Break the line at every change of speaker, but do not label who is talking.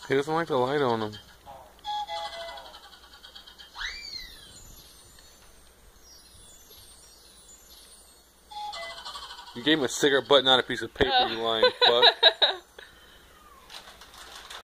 He doesn't like the light on him. You gave him a cigarette butt, not a piece of paper, you lying fuck.